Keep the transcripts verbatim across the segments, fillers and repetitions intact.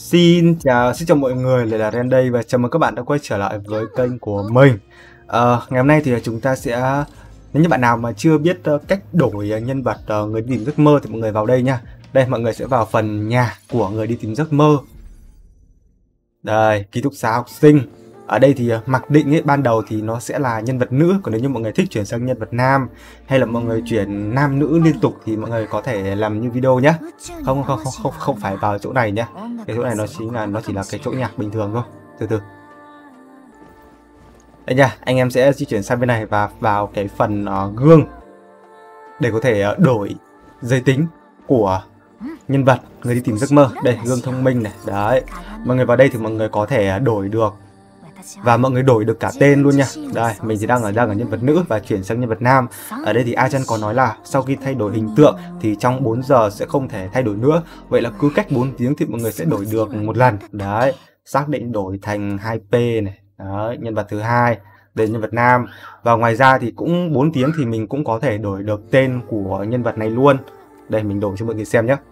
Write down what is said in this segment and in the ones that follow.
Xin chào, xin chào mọi người, lại là Ren đây và chào mừng các bạn đã quay trở lại với kênh của mình. Ờ, ngày hôm nay thì chúng ta sẽ, nếu như bạn nào mà chưa biết uh, cách đổi uh, nhân vật uh, người đi tìm giấc mơ thì mọi người vào đây nha. Đây, mọi người sẽ vào phần nhà của người đi tìm giấc mơ. Đây, ký túc xá học sinh. Ở đây thì uh, mặc định ấy, ban đầu thì nó sẽ là nhân vật nữ, còn nếu như mọi người thích chuyển sang nhân vật nam hay là mọi người chuyển nam nữ liên tục thì mọi người có thể làm như video nhé. Không không không không không phải vào chỗ này nhé. Cái chỗ này nó chính là nó chỉ là cái chỗ nhạc bình thường thôi. Từ từ. Đây nha, anh em sẽ di chuyển sang bên này và vào cái phần uh, gương để có thể uh, đổi giới tính của nhân vật người đi tìm giấc mơ. Đây, gương thông minh này. Đấy. Mọi người vào đây thì mọi người có thể đổi được. Và mọi người đổi được cả tên luôn nha. Đây, mình thì đang ở đang ở nhân vật nữ và chuyển sang nhân vật nam. Ở đây thì Achan có nói là sau khi thay đổi hình tượng thì trong bốn giờ sẽ không thể thay đổi nữa. Vậy là cứ cách bốn tiếng thì mọi người sẽ đổi được một lần. Đấy, xác định đổi thành hai P này. Đấy, nhân vật thứ hai, đây nhân vật nam. Và ngoài ra thì cũng bốn tiếng thì mình cũng có thể đổi được tên của nhân vật này luôn. Đây, mình đổi cho mọi người xem nhé.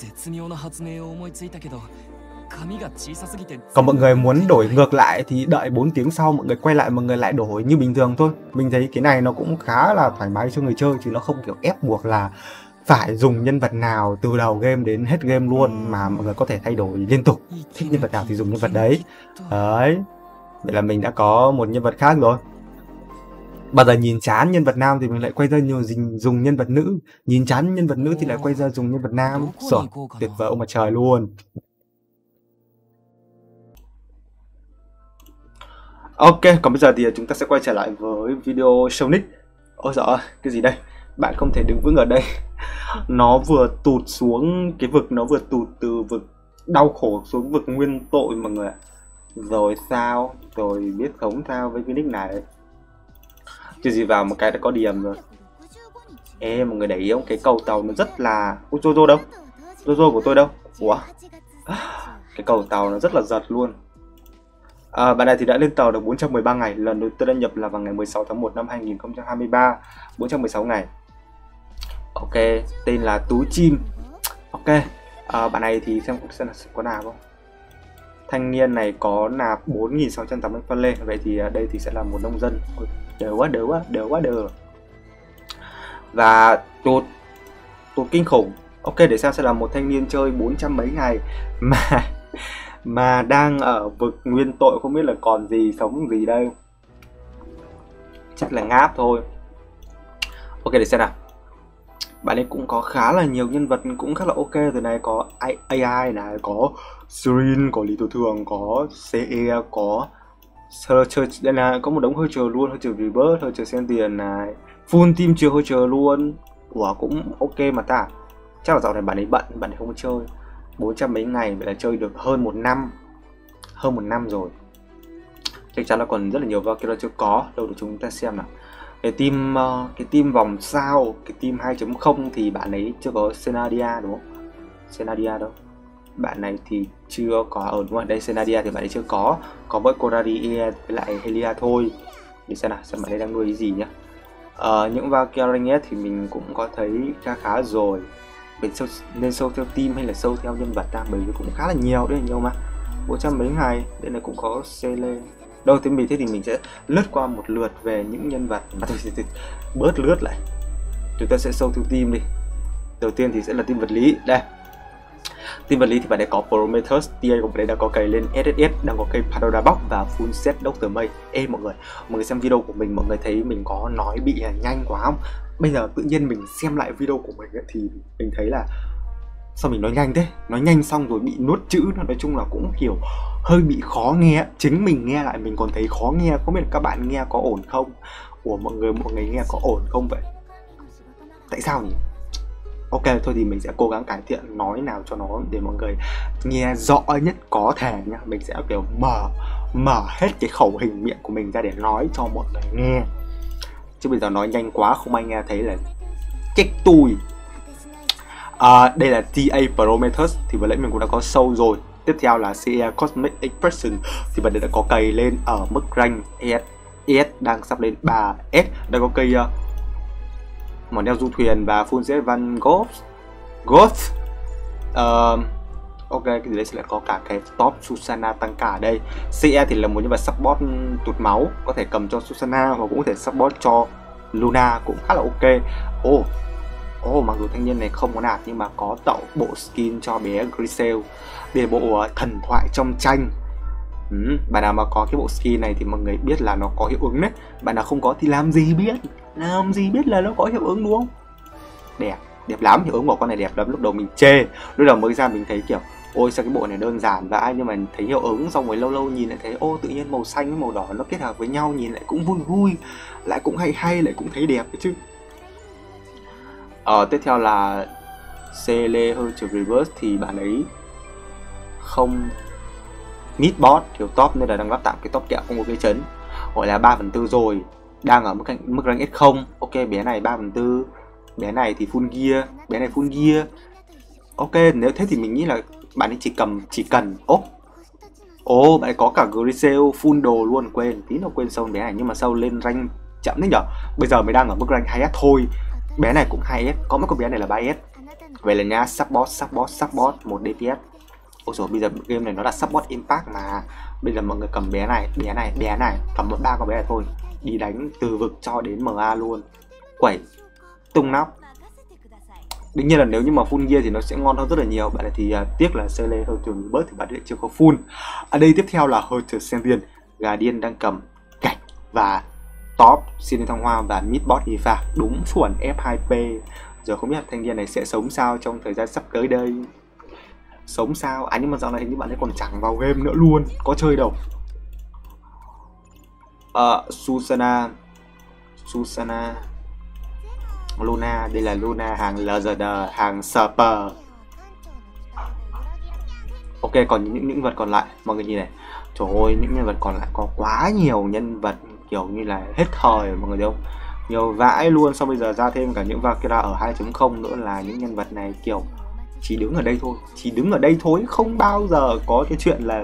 Còn mọi người muốn đổi ngược lại thì đợi bốn tiếng sau mọi người quay lại mọi người lại đổi như bình thường thôi. Mình thấy cái này nó cũng khá là thoải mái cho người chơi, chứ nó không kiểu ép buộc là phải dùng nhân vật nào từ đầu game đến hết game luôn, mà mọi người có thể thay đổi liên tục. Thích nhân vật nào thì dùng nhân vật đấy. Đấy. Vậy là mình đã có một nhân vật khác rồi. Bao giờ nhìn chán nhân vật nam thì mình lại quay ra nhiều dùng nhân vật nữ. Nhìn chán nhân vật nữ thì lại quay ra dùng nhân vật nam. Rồi, tuyệt vời ông mặt trời luôn. Ok, còn bây giờ thì chúng ta sẽ quay trở lại với video Sonic. Ôi giời ơi, cái gì đây? Bạn không thể đứng vững ở đây. Nó vừa tụt xuống cái vực, nó vừa tụt từ vực đau khổ xuống vực nguyên tội mọi người ạ. Rồi sao? Rồi biết khống sao với cái nick này. Chứ gì vào một cái đã có điểm rồi. Ê, mọi người để ý không? Cái cầu tàu nó rất là... Ủa, Jojo đâu? Jojo của tôi đâu? Ủa? Cái cầu tàu nó rất là giật luôn. À, bạn này thì đã lên tàu được bốn trăm mười ba ngày. Lần đầu tiên đăng nhập là vào ngày mười sáu tháng một năm hai nghìn không trăm hai mươi ba. bốn trăm mười sáu ngày. Ok, tên là Tú Chim. Ok, à, bạn này thì xem xem là có nạp không. Thanh niên này có nạp bốn nghìn sáu trăm tám mươi phân lê. Vậy thì đây thì sẽ là một nông dân. Ôi, đều quá, đều quá, đều quá, đều. Và tụt Tụt kinh khủng. Ok, để xem sẽ là một thanh niên chơi bốn trăm mấy ngày Mà Mà đang ở vực nguyên tội, không biết là còn gì sống gì đây. Chắc là ngáp thôi. Ok, để xem nào. Bạn ấy cũng có khá là nhiều nhân vật cũng khá là ok. Từ này có a i này, có Srin, có Lý Tổ Thường, có xê e, có Hercher. Đây là có một đống Hercher luôn. Hercher Rebirth, Hercher Sen Tiền này, full team chưa Hercher luôn. Ủa, cũng ok mà ta. Chắc là dạo này bạn ấy bận, bạn ấy không có chơi. Bốn trăm mấy ngày, vậy là chơi được hơn một năm. Hơn một năm rồi. Chắc chắn là còn rất là nhiều Valkyria chưa có. Đâu để chúng ta xem nào. Cái team uh, cái team vòng sao, cái team hai chấm không thì bạn ấy chưa có Senadia đúng không? Senadia đâu? Bạn này thì chưa có. Ở đúng rồi, đây Senadia thì bạn ấy chưa có. Có mỗi Coradia với lại Helia thôi. Để xem nào, xem bạn ấy đang nuôi cái gì nhá. Uh, những Valkyria thì mình cũng có thấy khá khá rồi. Mình sâu, nên sâu theo team hay là sâu theo nhân vật ta, bởi vì cũng khá là nhiều, đấy là nhiều mà. Bốn trăm mấy ngày, đây này cũng có Cele. Đâu thì mình thế thì mình sẽ lướt qua một lượt về những nhân vật mà thôi, thì bớt lướt lại. Chúng ta sẽ sâu theo team đi. Đầu tiên thì sẽ là team vật lý. Đây. Team vật lý thì bạn ấy có Prometheus, tê a của bạn ấy đã có cây lên ét ét ét, đang có cây Pandora Box và full set Doctor May. Ê mọi người, mọi người xem video của mình, mọi người thấy mình có nói bị nhanh quá không? Bây giờ tự nhiên mình xem lại video của mình ấy, thì mình thấy là sao mình nói nhanh thế? Nói nhanh xong rồi bị nuốt chữ, nói chung là cũng kiểu hơi bị khó nghe. Chính mình nghe lại mình còn thấy khó nghe. Không biết là các bạn nghe có ổn không? Ủa mọi người, mọi người nghe có ổn không vậy? Tại sao nhỉ? Ok, thôi thì mình sẽ cố gắng cải thiện nói nào cho nó để mọi người nghe rõ nhất có thể nhá. Mình sẽ kiểu mở mở hết cái khẩu hình miệng của mình ra để nói cho mọi người nghe. Chứ bây giờ nói nhanh quá không ai nghe thấy là chết tui. À, đây là tê a Prometheus thì vừa nãy mình cũng đã có show rồi. Tiếp theo là xê e Cosmic Expression thì bạn đã có cây lên ở mức rank ét ét, đang sắp lên ba S. Đang có cây uh, món đeo du thuyền và full set Van Gogh Ghost. Uh, Ok, cái gì đấy sẽ lại có cả cái top Susana tăng cả ở đây. xê e thì là một nhân vật support tụt máu, có thể cầm cho Susana hoặc cũng có thể support cho Luna, cũng khá là ok. Ồ, oh, ồ, oh, mặc dù thanh niên này không có nạp nhưng mà có tậu bộ skin cho bé Grisel. Đây là bộ uh, thần thoại trong tranh. Ừ, bạn nào mà có cái bộ skin này thì mọi người biết là nó có hiệu ứng đấy. Bạn nào không có thì làm gì biết, làm gì biết là nó có hiệu ứng đúng không? Đẹp, đẹp lắm, hiệu ứng của con này đẹp lắm. Lúc đầu mình chê, lúc đầu mới ra mình thấy kiểu ôi sao cái bộ này đơn giản vãi, nhưng mà thấy hiệu ứng xong rồi lâu lâu nhìn lại thấy ô tự nhiên màu xanh với màu đỏ nó kết hợp với nhau nhìn lại cũng vui vui, lại cũng hay hay, lại cũng thấy đẹp đấy chứ. Ờ, tiếp theo là Cele Hurter Reverse thì bạn ấy không mid boss thiếu top nên là đang lắp tạm cái top kẹo không có cái chấn, gọi là ba phần tư rồi, đang ở mức cạnh mức rank S không. Ok, bé này ba phần tư, bé này thì full gear, bé này full gear. Ok, nếu thế thì mình nghĩ là bạn ấy chỉ cầm chỉ cần ốp. Ồ, oh, bạn ấy có cả Grisel full đồ luôn, quên tí nó quên sâu bé này, nhưng mà sau lên rank chậm đấy nhở. Bây giờ mới đang ở mức rank hai S thôi. Bé này cũng hai S, có mấy con bé này là ba S. Vậy là nha, support support support một đê pê ét. Ôi rồi bây giờ game này nó là support impact mà. Bây giờ mọi người cầm bé này, bé này, bé này, cầm một ba con bé này thôi, đi đánh từ vực cho đến em a luôn. Quẩy, tung nóc. Đương nhiên là nếu như mà full gear thì nó sẽ ngon hơn rất là nhiều. Bạn này thì uh, tiếc là Cele Hurter Reverse thì bạn ấy chưa có full. Ở đây tiếp theo là Hurter Senvian, Guardian đang cầm gạch và top xin thăng hoa và mid boss thì pha đúng chuẩn F hai P. Giờ không biết thanh niên này sẽ sống sao trong thời gian sắp tới đây. Sống sao? À nhưng mà dạo này hình như bạn ấy còn chẳng vào game nữa luôn, có chơi đâu. Ờ, uh, Susana Susana Luna, đây là Luna hàng lờ giê đê, hàng Super. Ok, còn những những vật còn lại mọi người nhìn này. Trời ơi, những nhân vật còn lại có quá nhiều nhân vật kiểu như là hết thời mọi người thấy không? Nhiều vãi luôn. Sau bây giờ ra thêm cả những Valkyra ở hai chấm không nữa là những nhân vật này kiểu chỉ đứng ở đây thôi, chỉ đứng ở đây thôi, không bao giờ có cái chuyện là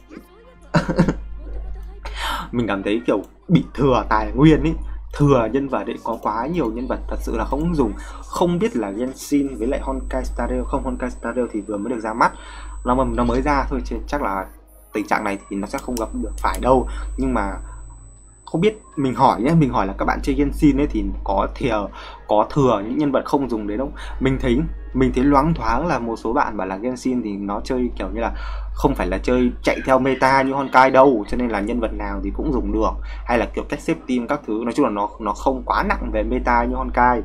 mình cảm thấy kiểu bị thừa tài nguyên ý, thừa nhân vật đấy, có quá nhiều nhân vật thật sự là không dùng. Không biết là Genshin với lại Honkai Star Rail, không, Honkai Star Rail thì vừa mới được ra mắt, nó mà nó mới ra thôi, chắc là tình trạng này thì nó sẽ không gặp được phải đâu. Nhưng mà không biết, mình hỏi nhé, mình hỏi là các bạn chơi Genshin ấy thì có thừa có thừa những nhân vật không dùng đấy không? Mình thấy mình thấy loáng thoáng là một số bạn bảo là Genshin thì nó chơi kiểu như là không phải là chơi chạy theo meta như Honkai đâu, cho nên là nhân vật nào thì cũng dùng được, hay là kiểu cách xếp team các thứ, nói chung là nó nó không quá nặng về meta như Honkai.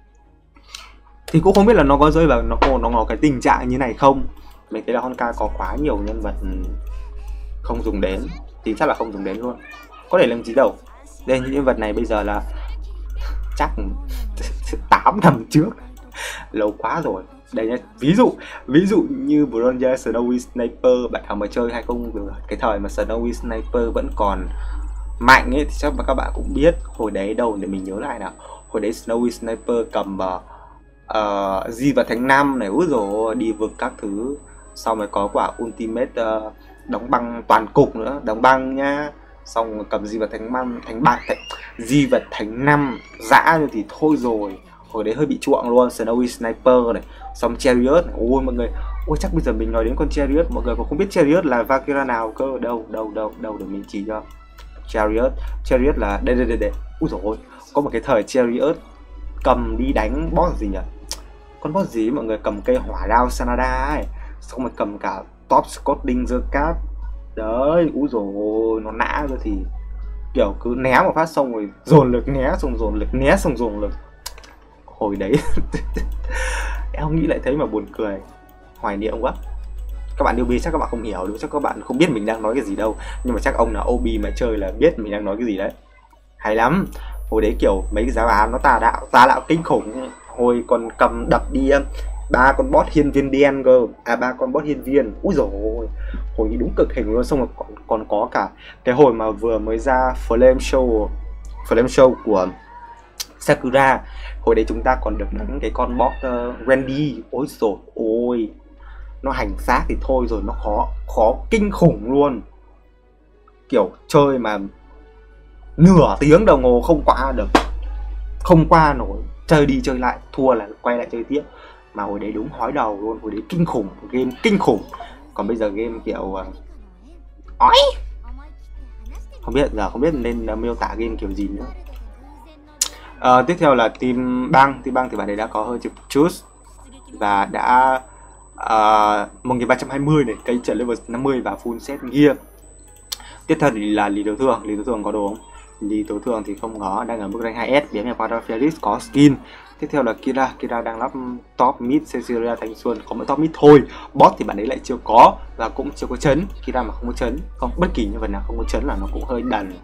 Thì cũng không biết là nó có rơi vào nó có nó có cái tình trạng như này không. Mình thấy là Honkai có quá nhiều nhân vật không dùng đến, thì chắc là không dùng đến luôn, có thể làm gì đâu. Đây, những nhân vật này bây giờ là chắc tám năm trước, lâu quá rồi. Đây nhá, ví dụ ví dụ như Bronze Snowy Sniper, bạn nào mà chơi hay không được cái thời mà Snowy Sniper vẫn còn mạnh ấy thì chắc các bạn cũng biết. Hồi đấy đâu để mình nhớ lại nào, hồi đấy Snowy Sniper cầm uh, Di và Thánh Năm này, úi rồi đi vực các thứ, xong rồi có quả ultimate uh, đóng băng toàn cục nữa, đóng băng nhá, xong cầm Di vật Thánh Năm, Thánh Bạc, Di vật Thánh Năm dã thì thôi rồi. Hồi đấy hơi bị chuộng luôn. Snowy Sniper này, xong Chariot này. Ôi mọi người, ôi chắc bây giờ mình nói đến con Chariot mọi người còn không biết Chariot là Valkyra nào cơ. Đâu đâu đâu đâu để mình chỉ cho. Chariot Chariot là đây đây đây đây. Úi dồi ôi, có một cái thời Chariot cầm đi đánh boss gì nhỉ, con boss gì mọi người, cầm cây hỏa đao Sanada ấy, xong rồi cầm cả top Scotting Zerkat đấy. Úi dồi ôi, nó nã rồi thì kiểu cứ né một phát xong rồi dồn lực, né xong dồn lực, né xong dồn lực. Hồi đấy em không nghĩ lại thấy mà buồn cười, hoài niệm quá. Các bạn newbie chắc các bạn không hiểu đâu, chắc các bạn không biết mình đang nói cái gì đâu, nhưng mà chắc ông nào ô bê mà chơi là biết mình đang nói cái gì đấy. Hay lắm. Hồi đấy kiểu mấy cái giá bán nó tà đạo tà đạo kinh khủng. Hồi còn cầm đập đi ba con boss hiên viên đen cơ, à ba con boss hiên viên. Úi dồi ôi, hồi như đúng cực hình luôn. Xong rồi còn, còn có cả cái hồi mà vừa mới ra Flame Show Flame Show của Sakura, hồi đấy chúng ta còn được đánh cái con boss uh, Randy. Ôi dồi ôi, nó hành xác thì thôi rồi, nó khó khó kinh khủng luôn, kiểu chơi mà nửa tiếng đồng hồ không qua được, không qua nổi, chơi đi chơi lại thua là quay lại chơi tiếp. mà hồi đấy đúng hói đầu luôn, hồi đấy kinh khủng, game kinh khủng. Còn bây giờ game kiểu uh, ói, không biết giờ không biết nên uh, miêu tả game kiểu gì nữa. Uh, tiếp theo là team băng. Team băng thì bạn ấy đã có hơi chục chút và đã uh, một nghìn ba trăm hai mươi này, cây trận level năm mươi và full set gear. Tiếp theo thì là Lý Tố Thường. Lý Tố Thường có đồ không? Lý Tố Thường thì không có, đang ở mức rank hai S. Bé mèo Quadra Felix có skin. Tiếp theo là Kira. Kira đang lắp top mid Cecilia Thanh Xuân, có mỗi top mid thôi. Boss thì bạn ấy lại chưa có và cũng chưa có chấn. Kira mà không có chấn, không bất kỳ nhân vật nào không có chấn là nó cũng hơi đần.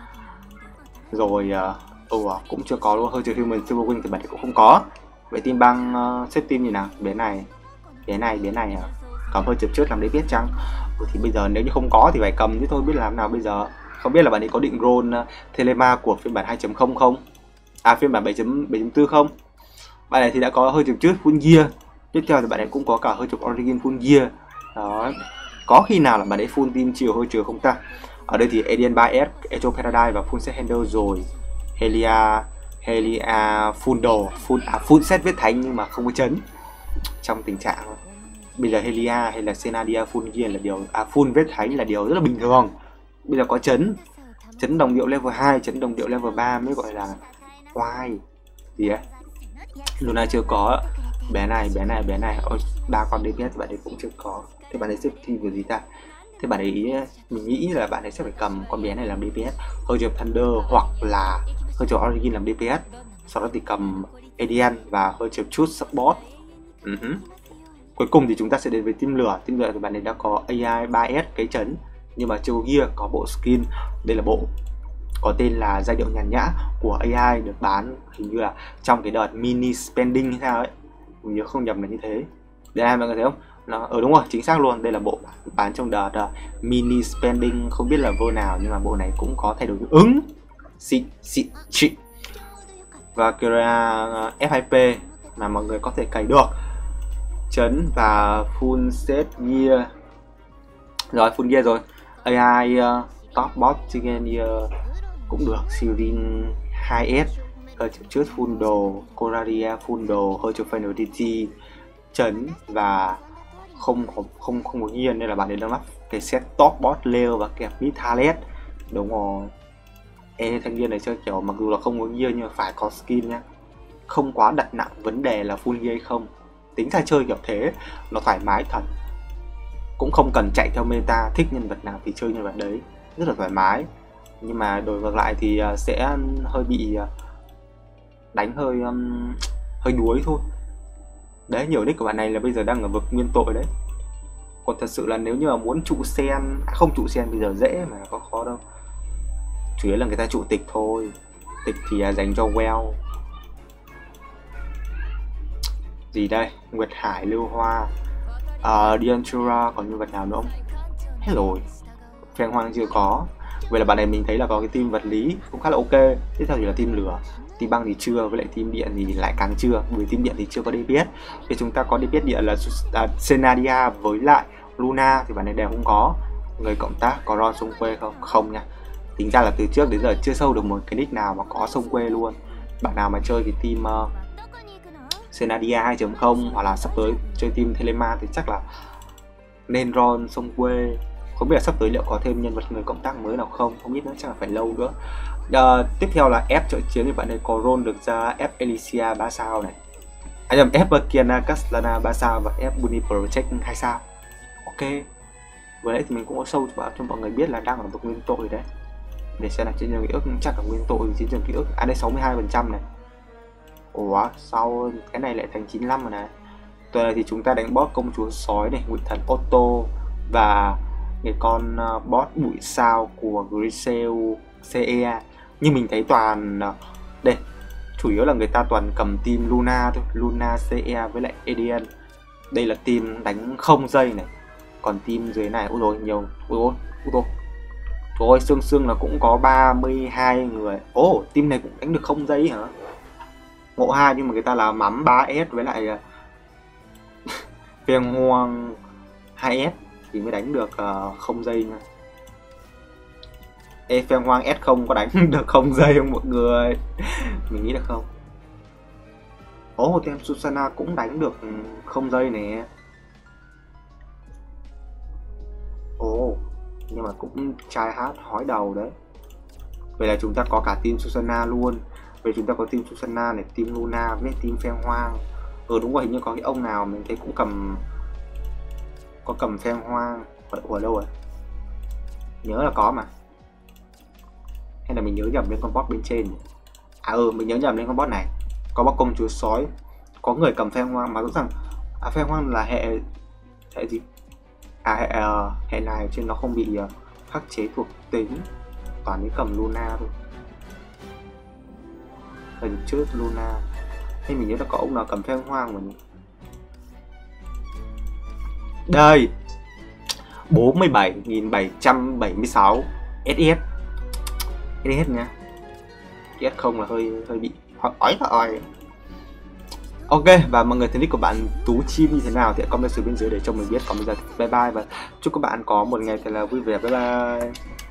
Rồi uh, uh, cũng chưa có luôn. Hơi trừ Human Silver Wing thì bạn ấy cũng không có. Vậy team băng uh, xếp team như nào? Bé này, bé này, bé này à? Cầm hơi chụp trước làm đấy biết chăng? Ừ, thì bây giờ nếu như không có thì phải cầm chứ thôi, biết làm nào bây giờ. Không biết là bạn ấy có định roll uh, Telema của phiên bản hai chấm không không? À phiên bản bảy chấm bốn không? Bạn này thì đã có hơi chụp trước full gear. Tiếp theo thì bạn ấy cũng có cả hơi chụp Origin full gear. Đó. Có khi nào là bạn ấy full team chiều hơi chiều không ta? Ở đây thì Alien ba S, Echo Paradise và full set handle rồi. Helia, Helia full đồ, full à, full set vết thánh nhưng mà không có chấn. Trong tình trạng bây giờ Helia hay là Senadia full gear là điều à full vết thánh là điều rất là bình thường. Bây giờ có chấn, chấn đồng điệu level hai, chấn đồng điệu level ba mới gọi là oai gì ấy. Luna chưa có. Bé này, bé này, bé này. Ôi, ba con đê pê ét thì bạn ấy cũng chưa có. Thế bạn ấy xếp team của gì ta? Thế bạn ấy, mình nghĩ là bạn ấy sẽ phải cầm con bé này làm đê pê ét, hơi chụp Thunder hoặc là hơi chụp Origin làm đê pê ét. Sau đó thì cầm Edian và hơi chụp chút support. uh -huh. Cuối cùng thì chúng ta sẽ đến với team lửa. Team lửa thì bạn ấy đã có a i ba S cái chấn nhưng mà chưa có gear, có bộ skin. Đây là bộ có tên là giai điệu nhàn nhã của a i, được bán hình như là trong cái đợt mini spending hay sao ấy, mình nhớ không nhầm là như thế. Đây này mọi người thấy không? Nó ở ừ, đúng rồi, chính xác luôn. Đây là bộ bán trong đợt uh, mini spending, không biết là vô nào nhưng mà bộ này cũng có thay đổi ứng xịn xịn xịn. Và Kira uh, F hai P mà mọi người có thể cày được, chấn và full set gear. Rồi full gear rồi. a i uh, top bot chicken gear cũng được. Sirin hai S, hơi chụp trước full đồ, Coradia full đồ, hơi chụp Final đê tê, chấn và không có không không có gear nên là bạn ấy đang lắp cái set top bot leo và kẹp mid Thalet. Đúng rồi. Ê, thanh niên này chơi kiểu mặc dù là không có gear nhưng mà phải có skin nhá, không quá đặt nặng vấn đề là full gear hay không. Tính ra chơi kiểu thế nó thoải mái thật, cũng không cần chạy theo meta, thích nhân vật nào thì chơi nhân vật đấy, rất là thoải mái. Nhưng mà đổi ngược lại thì sẽ hơi bị đánh hơi um, hơi đuối thôi. Đấy, nhiều nick của bạn này là bây giờ đang ở vực nguyên tội đấy. Còn thật sự là nếu như mà muốn trụ sen, à, không trụ sen bây giờ dễ mà có khó đâu. Chủ yếu là người ta trụ tịch thôi. Tịch thì dành cho well. Gì đây? Nguyệt Hải, Lưu Hoa, uh, Diantura, còn nhân vật nào nữa không? Hết rồi. Phèn Hoang chưa có. Vậy là bạn này mình thấy là có cái team vật lý cũng khá là ok. Tiếp theo thì là team lửa. Team băng thì chưa, với lại team điện thì lại càng chưa. Bởi team điện thì chưa có đê pê ét. Thì chúng ta có đê pê ét điện là uh, Senadia với lại Luna thì bạn này đều không có. Người cộng tác có Ron sông quê không? Không nha. Tính ra là từ trước đến giờ chưa sâu được một cái nick nào mà có sông quê luôn. Bạn nào mà chơi cái team uh, Senadia hai chấm không hoặc là sắp tới chơi team Telema thì chắc là nên Ron sông quê. Không biết là sắp tới liệu có thêm nhân vật người cộng tác mới nào không, không biết nữa, chắc là phải lâu nữa. Uh, tiếp theo là F trợ chiến thì bạn ấy có roll được ra F Alicia ba sao này, à nhầm, F Kiana Castellana ba sao và F Bunny Project hai sao. Ok, vừa nãy thì mình cũng có sâu cho, cho mọi người biết là đang ở vực nguyên tội đấy. Để xem là trên trường ký ức, chắc là nguyên tội trên trường ký ức. À đây sáu mươi hai phần trăm này. Ủa sao cái này lại thành chín mươi lăm rồi này. Tuần này thì chúng ta đánh boss công chúa sói này, ngụy thần Otto và cái con uh, boss bụi sao của Grisel xê e. Nhưng mình thấy toàn uh, đây chủ yếu là người ta toàn cầm team Luna thôi, Luna xê e với lại Edian. Đây là team đánh không dây này. Còn team dưới này ôi rồi nhiều. Ôi ôi ôi rồi xương xương là cũng có ba mươi hai người. Ồ oh, team này cũng đánh được không dây hả? Ngộ hai nhưng mà người ta là mắm ba S với lại uh, Phèn Hoang hai S thì mới đánh được uh, không dây nha. Ê, Phèn Hoang S không có đánh được không dây không mọi người? Mình nghĩ được không? Ồ, tem Susana cũng đánh được không giây nè. Ồ, nhưng mà cũng trai hát hói đầu đấy. Vậy là chúng ta có cả team Susana luôn. Vậy chúng ta có team Susana này, team Luna với team Phen Hoang. Ừ đúng rồi, hình như có cái ông nào mình thấy cũng cầm, có cầm Phen Hoang. Ở đâu rồi? Nhớ là có mà. Hay là mình nhớ nhầm lên con boss bên trên. À ừ, mình nhớ nhầm lên con boss này. Có bác công chúa sói, có người cầm Phen Hoang mà rõ ràng à, Phen Hoang là hệ hệ gì? À hệ, uh, hệ này trên nó không bị uh, khắc chế thuộc tính, toàn những cầm Luna thôi. Lần trước Luna, hay mình nhớ là có ông nào cầm Phen Hoang mà nhỉ? Đây, bốn mươi bảy nghìn bảy trăm bảy mươi sáu ét ét. ét ét nha. ét ét không là hơi hơi bị ói rồi. Ok, và mọi người thấy nick của bạn Tú Chim như thế nào thì comment xuống bên dưới để cho mình biết. Còn bây giờ bye bye và chúc các bạn có một ngày thật là vui vẻ. Bye bye.